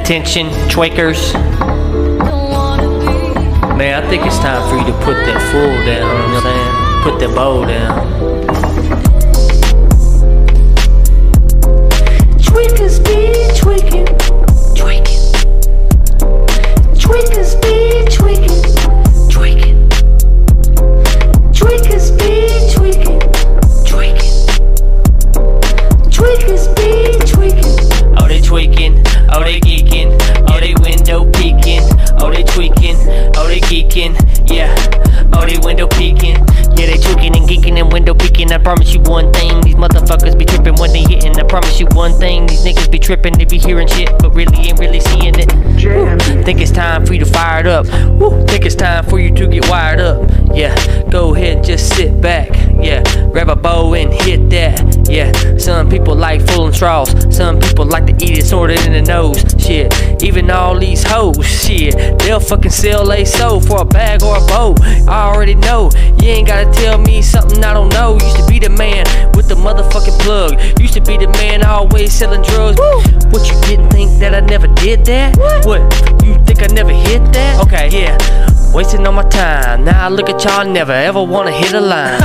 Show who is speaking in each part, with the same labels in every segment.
Speaker 1: Attention, Twakers. Man, I think it's time for you to put that full down, you know what I'm saying? Put that bowl down.
Speaker 2: Tweakers be tweaking, tweaking. Tweakers be tweaking, tweaking. Tweakers be tweaking, tweaking. Tweakers be tweaking.
Speaker 1: Oh, they tweaking, oh, they geeking, oh, they window peeking, oh, they tweaking, oh, they geeking, yeah, oh, they window peeking. Yeah, they tweaking and geeking and window peeking. I promise you one thing, these motherfuckers be tripping when they hitting. I promise you one thing, these niggas be tripping. They be hearing shit, but really ain't really seeing it. Woo. Think it's time for you to fire it up. Woo. Think it's time for you to get wired up. Yeah, go ahead and just sit back. Yeah, grab a bow and hit that. Yeah, some people like fooling straws. Some people like to eat it sorted in the nose. Shit, even all these hoes, shit, they'll fucking sell a soul for a bag or a bow. I already know, you ain't gotta tell me something I don't know. Used to be the man with the motherfucking plug. Used to be the man always selling drugs. Woo. What, you didn't think that I never did that? What, you think I never hit that? Okay, yeah, wasting all my time. Now I look at y'all, never ever wanna hit a line.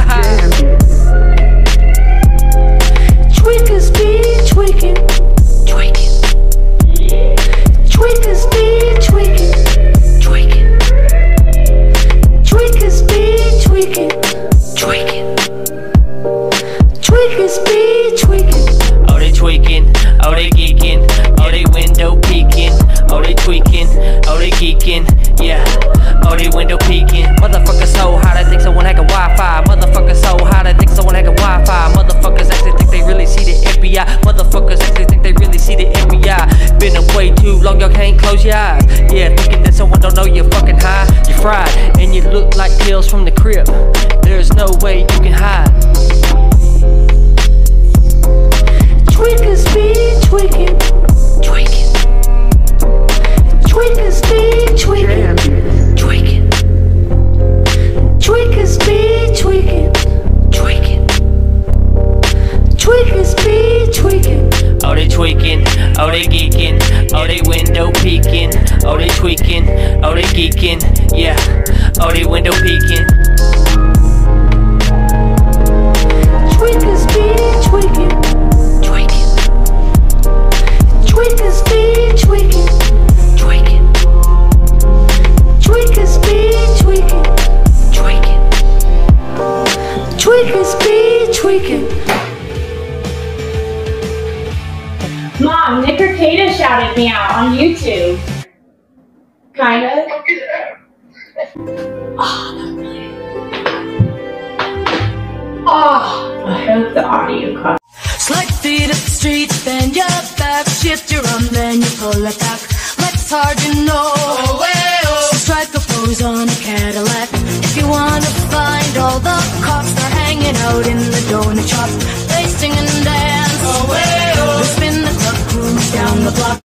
Speaker 2: Tweakers be tweaking, tweaking. Tweakers be tweaking, tweaking. Tweakers be tweaking, tweaking. Tweakers be tweaking.
Speaker 1: Oh, they tweaking, oh, they geeking, oh, they window peeking, oh, they tweaking, oh, they geeking, yeah, oh, they window peeking. Motherfuckers so hot, I think someone hacking Wi-Fi. Motherfuckers so hot, I think someone hacking Wi-Fi. Motherfuckers actually think they really see the FBI. Motherfuckers actually think they really see the FBI. Been up way too long, y'all can't close your eyes. Yeah, thinking that someone don't know you're fucking high. You're fried, and you look like pills from the crib. There's no way you can hide.
Speaker 2: Tweakers be tweaking, tweaking. Tweakers be tweaking, tweaking. Tweakers be tweaking, tweaking. Tweakers be tweaking.
Speaker 1: Oh, they tweaking, oh, they geeking, oh, they window peeking, oh, they tweaking, oh, they geeking, yeah, oh, they window peeking.
Speaker 2: Tweakers be tweaking, tweaking. Tweakers be tweaking, tweaking. Tweakers be tweaking, tweaking. Tweakers be tweaking.
Speaker 3: Mom, Nick Arcata shouted me out on YouTube. Kinda. Oh, I hope the audio cut.
Speaker 4: Slide feet up the street, bend your back, shift your arm, then you pull it back. Like it's hard to know. So strike a pose on a Cadillac. If you wanna find all the cops, they're hanging out in the donut shop. They sing and dance. They spin the club, cruise down the block.